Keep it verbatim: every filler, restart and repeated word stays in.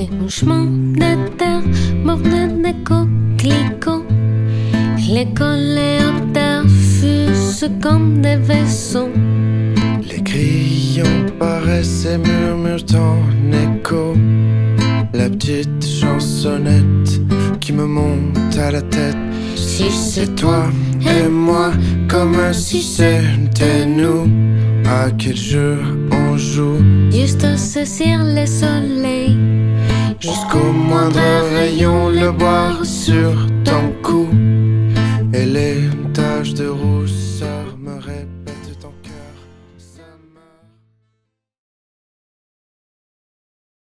Un chemin de terre bordé de coquelicots. Les coléoptères fusent comme des vaisseaux. Les grillons paraissent et murmurent en écho. La petite chansonnette qui me monte à la tête. Si C'est toi et moi, comme si c'était nous. À quel jeu on joue? juste à saisir le soleil. Jusqu'au moindre rayon, le boire sur ton cou.